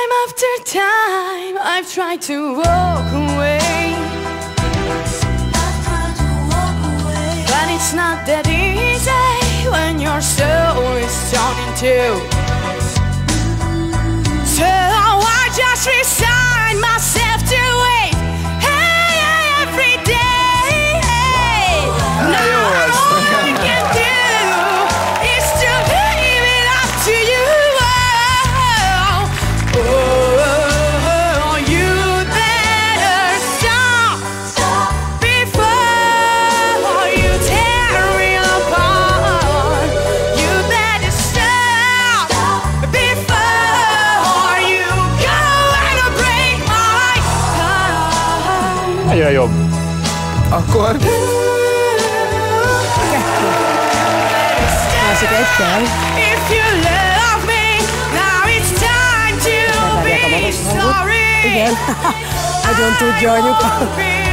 Time after time I've tried to walk away, but it's not that easy when your soul is torn in two. So I just resign myself to wait, hey, every day. Now all I can do is to leave it up to you. Oh, you better stop before you tear me apart. You better stop before you go and break my heart. Egyre jobb. Akkor... Másik egy kell. If you love me, now it's time to be sorry. Igen. Nagyon tudja anyuka.